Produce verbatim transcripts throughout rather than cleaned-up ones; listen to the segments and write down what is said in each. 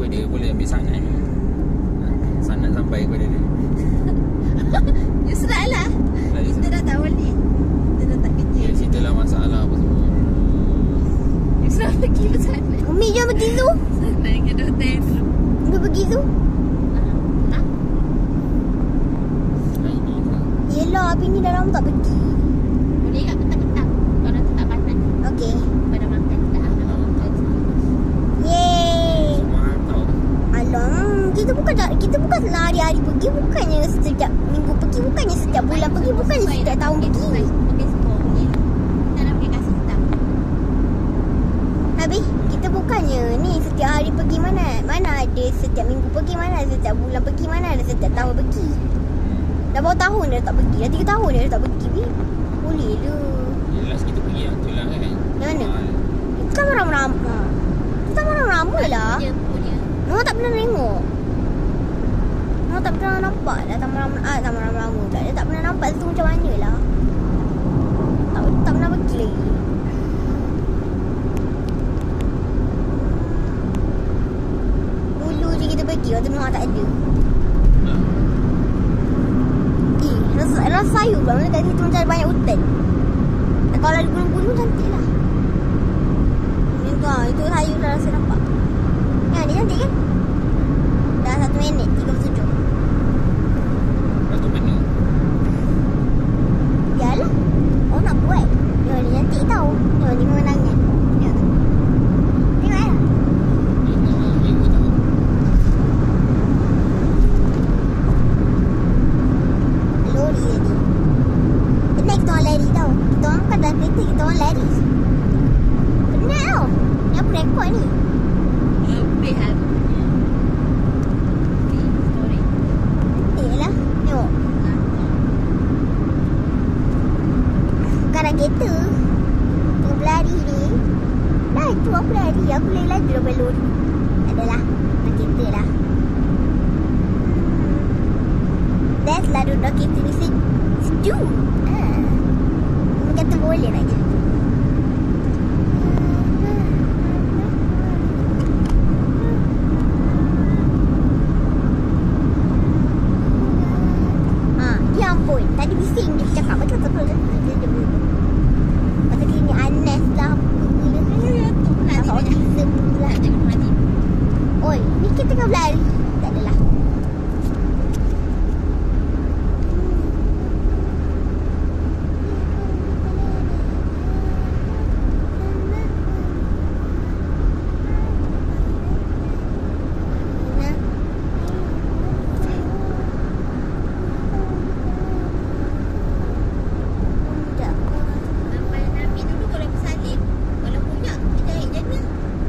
dia boleh ambil sanad. Sanad sampai kepada dia. Ya sudah lah. Kita dah tak boleh. Kita dah tak kerja. Ya, ceritalah masalah apa semua. Ya sudah pergi ke sana. Umi jom pergi tu. Sana ke hotel dulu. Umi pergi tu. Ha? Nah, ini lah. Yelah, tapi ni dah lama tak pergi. Boleh kat petang-petang. Orang tu tak panas. Okey. Pada makan tak ada makan. Yeay. Mahal tau. Alah, kita bukan tak, kita bukan hari-hari pergi, bukannya setiap minggu pergi, bukannya setiap bulan pergi, bukannya setiap tahun pergi. Pakai semua boleh. Kita nak pakai kasih hitam. Habis kita bukannya ni setiap hari pergi, mana mana ada setiap minggu pergi, mana ada setiap bulan pergi, mana ada setiap tahun pergi. Dah berapa tahun dah tak pergi, dah tiga tahun dah tak pergi. Bi. Boleh tu. Ya, last kita pergi lah. Tu lah kan. Mana? Mahal. Kita ramai-ramai. Kita ramai-ramai lah. Dia punya. Mama tak pernah tengok. Mama tak pernah nampak dah taman ramai, ah taman ramai pula. Dia tak pernah nampak tu macam mana lah. Tak, tak pernah pergi lagi. Dulu je kita pergi waktu Mama tak ada. Nah, Eh, rasa, rasa sayu pula. Masa kat situ macam ada banyak hutan. Kalau ada gunung-gunung cantik lah. Itu, ah, itu sayu dah rasa nampak. Ya, dia cantik kan? Dah satu minit, tiga puluh tujuh. lepas tu mana? Yalah. Oh nak buat. Dia dia cantik tau. Dia tengok menangan. Tengok tu. Tengok lah. Tengok minggu tau. Lori tadi. Penat kita orang lari tau. Kita orang kan dah kereta, kita orang lari. Penat tau. Ni apa rekod ni? Lebih hal. Story. Cantik lah. Tengok. Bukan nak kereta. Tengok berlari ni. Laju aku lari. Aku lari laju daripada lori. Adalah. Nak kereta lah. Best lah duduk kereta ni sejuk. Ah. Dia kata boleh nak kereta. Ah, ya ampun. Tadi bising dia cakap macam tu. Pasal dia ni Anas lah. Apa autism pula. Oi, ni kita tengah berlari. Tak adalah. Sampai Nabi dulu kalau bersalin, kalau punya kita jahit jana.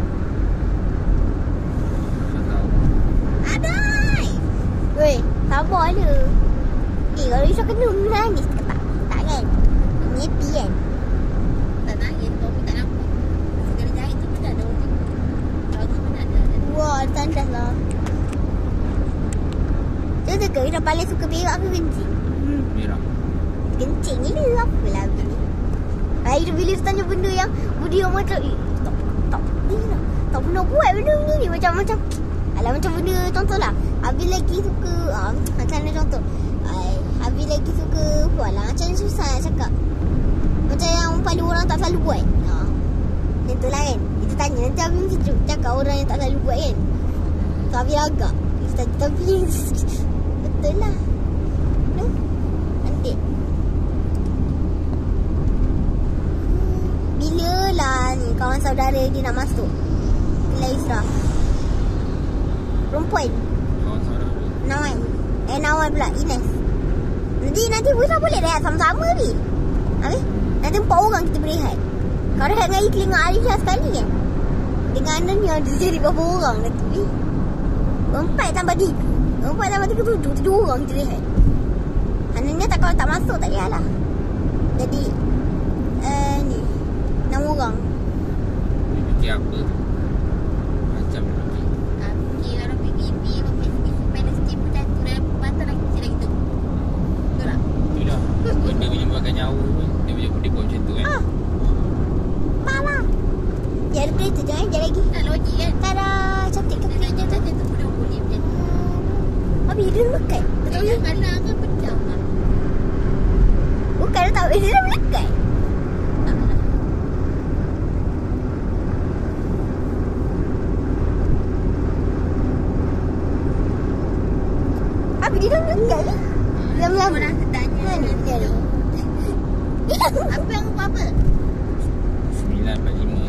Tak tahu. Adai. Weh, sabar je. Eh, kalau Isha kena menangis ke tak? Tak kan? Nyepi kan? Tak nangis, kau pun tak nampak. Segala jahit tu pun tak ada orang. Kalau tu pun ada. Wah, tandas lah. Dia suka, Isha paling suka berak ke kencing? Hmm. Merah. Kencing ni dia apa lah ni? Air bila dia tanya benda yang dia macam eh, tak, tak, ni lah. Tak pernah buat benda ni ni. Macam-macam. Alah macam benda contohlah. Habis lagi suka, ah, macam mana contoh? Ay, habis lagi suka buat lah. Macam ni susah nak cakap. Macam yang paling orang tak selalu buat. Ha. Macam tu lah kan. Kita tanya nanti Habis mesti cakap orang yang tak selalu buat kan. So Habis agak. Kita tapi betul lah. No? Cantik. Bila lah ni kawan saudara dia nak masuk Kelai Isra? Perempuan Kawan saudara. Nawan. Eh Nawan pula, Ines. Nanti nanti Isra boleh rehat sama-sama ni. Habis nanti empat orang kita berehat. Kau rehat dengan Ikli dengan Alisha sekali kan? Dengan Anan ni ada jadi berapa orang nanti? Empat tambah dia. Empat tambah tiga tujuh. Tujuh orang kita rehat. Anan ni tak, kalau tak masuk tak payah lah. Jadi uh, ni enam orang. Dia fikir apa tu? Macam dia fikir. Ah, fikir orang P P P, kau fikir panas cip pun jatuh dalam mata lagi kecil lagi tu. Betul tak? Tu dah. Benda menyebabkan nyawa pun. Dia punya dia buat macam tu kan. Ah. Tak lah. Jalan kereta jangan jalan lagi. Tak logik kan? Tada, cantik ke? Dia nak jalan macam tu pun boleh macam tu. Habis dia melekat. Tak boleh kalah kan pecah kan? Bukan tak, dia dah melekat. Tak lah. Habis dia dah melekat ni. Lama-lama. Orang sedangnya. Mana dia ni? Apa yang apa? sembilan empat lima.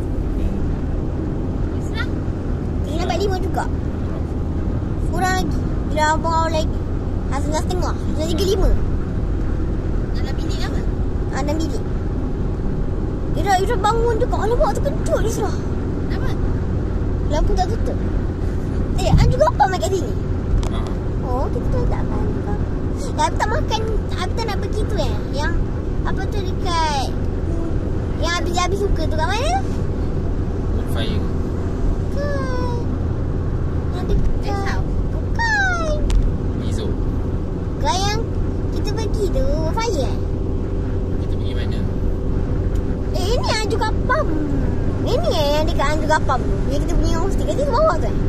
Islam? Dia dapat lima juga. Kurang lagi. Dia dah abang awal lagi. Ha, setengah setengah. Setengah tiga lima. Dalam bilik apa? Ha, dalam bilik. Dia dah, dia dah bangun juga. Alamak, terkejut dia sudah. Apa? Lampu tak tutup. Eh, An juga apa main kat sini? Ha. Oh, kita tu tak makan juga. Tapi tak makan, tapi tak nak pergi tu eh. Yang, apa tu dekat, yang habis-habis suka tu kat mana? Fire. Bukan. Yang dekat. Guest house. Bukan. Mizo. Kau yang kita pergi tu, fire eh? Kita pergi mana? Eh, ini Anju Kapam. Ini eh yang dekat Anju Kapam tu. Yang kita punya hostel kat situ bawah tu eh?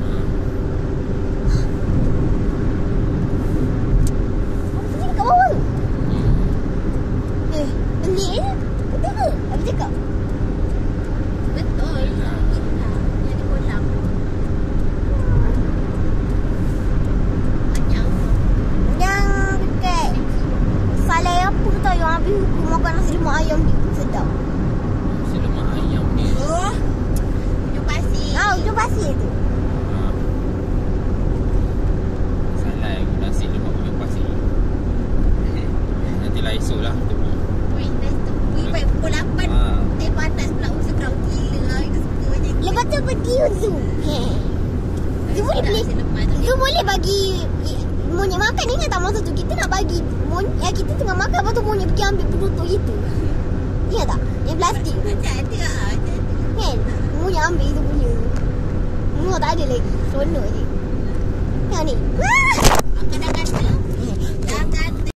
Apa kat bawah tu? Eh, pelik je. Betul ke? Apa cakap? Betul. Yelah. Itulah. Yang di kolam. Banyak. Yang dekat Salai apa tau yang habis hukum makan nasi lemak ayam ni. Sedap. Nasi lemak ayam ni. Oh. Hujung pasir. Ah, hujung pasir tu. Ha. Salah aku nasi lemak hujung pasir. Nantilah esok lah kita pergi. Wait, best tu. Pergi baik pukul lapan. Ha. Eh, panas pula. Usaha crowd gila. Itu suka macam tu. Lepas tu pergi zoo. Heh. Zoo boleh beli. Zoo boleh bagi eh, monyet makan. Ingat tak masa tu kita nak bagi monyet, ya, kita tengah makan lepas tu monyet pergi ambil penutup itu. Ingat tak? Yang plastik tu. Macam ada lah. Macam ada. Kan? Monyet ambil itu punya. Semua tak ada lagi. Seronok je. Yang ni. Kadang-kadang